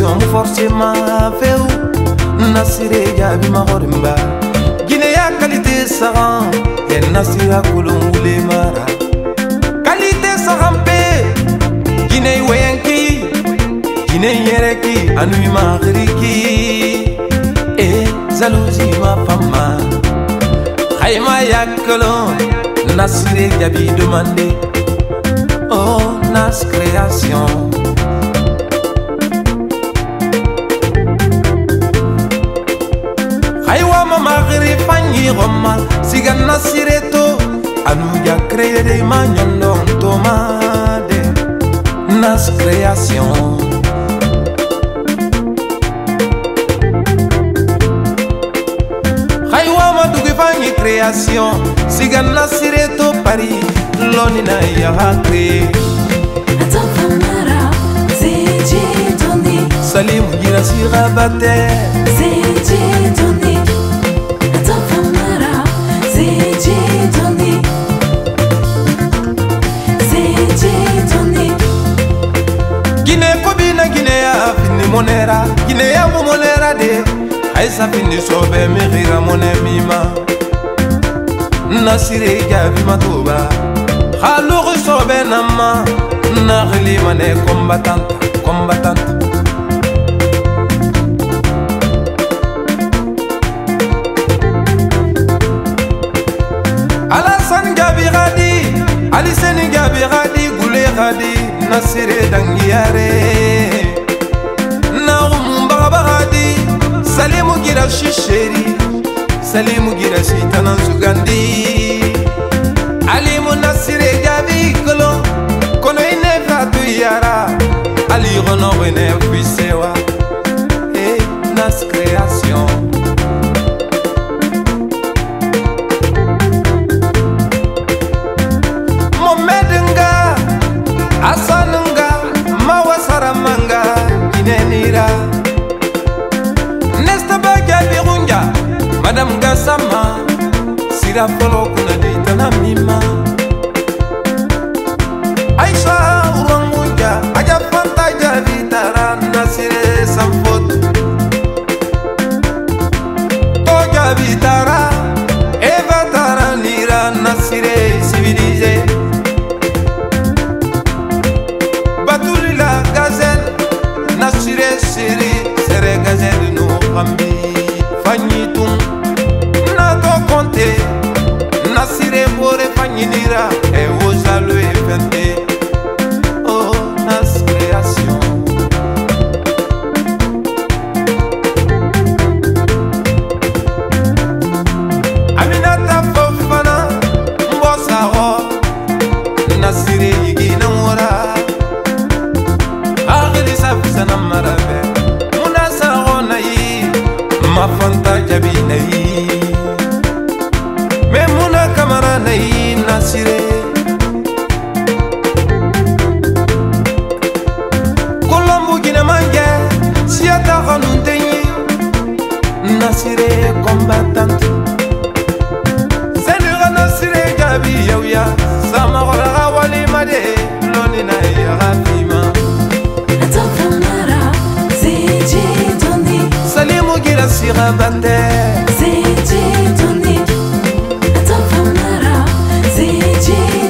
Création forcément feu Nasire jabi mahorimba Guinée ya qualité saran Yen nasira kulon wule mara Qualité saran pe Guinée weyenki Guinée yereki Anui magriki Jalousie ma femme Haïma yakolon Nasire jabi demandé Oh Nas Création Haïwa ma magri fanyi roma Sigan Nasire to Anu ya créé des magnons tomade Nas Création Création, Sigan Nasire to Paris, l'onina ya créé. Attends Famara, c'est Tony. Salim Girassi Rabaté, c'est Tony. Attends Famara, c'est Tony. C'est Tony. Guinée Kobina Guinea, Fini Monera, Guinea Monera de Aïssa Fini Sobe, Merira Monemima. Nasire jabi matoba Khalour sobe nama Naghli mane combattante Alassane Gabi Ghadi Aliseni Gabi Ghadi Goulé Ghadi Nasire Dangiare Naoum Baba Ghadi Salimou Girachi chéri Salimou Girassi tanan sugandi Alimu Nasire jabi kolo Kono ine fatu yara Ali rono ine fuisewa Nas Création Momedenga Asanunga Mawasaramanga Inenira Nesta Bagabi Runga Madame Gassama Sira Folo Kunadita Namima Aïcha Urangunja Aja Fanta Javitara Nasire Samfot Toja Vitara Eva Tara Nira Nasire Civilisé Batulila Gazelle Nasire Siri Sere Gazelle No Kambi Fanyitung Nasire bore fagnira e ozalo e fente Oh Nas Création Aminata Fofana Mbosaro Nasire yigina mora Aghili safisana marabe Munasaro nayi Mafanta jabi nayi Memuna Kamara nayi Nasire Colombo Guinée mange Siata Khanuntenyi Nasire combattante Senura Nasire Gabi Yawya Samara Wali Made Lonina Yarafima Attends Famara, c'est Tony. Salimou Girassi Rabaté, c'est Tony. Attends Famara, c'est